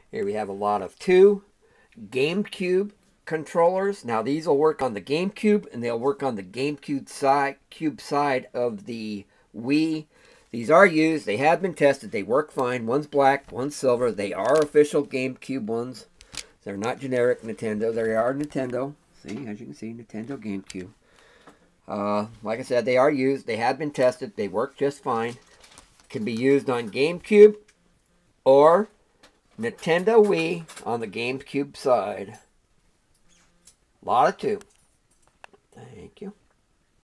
Here we have a lot of 2 GameCube controllers. Now these will work on the GameCube and they'll work on the GameCube side of the Wii. These are used. They have been tested. They work fine. One's black, one's silver. They are official GameCube ones. They're not generic Nintendo. They are Nintendo. See, as you can see, Nintendo GameCube. Like I said, they are used. They have been tested. They work just fine. Can be used on GameCube or Nintendo Wii on the GameCube side. A lot of 2. Thank you.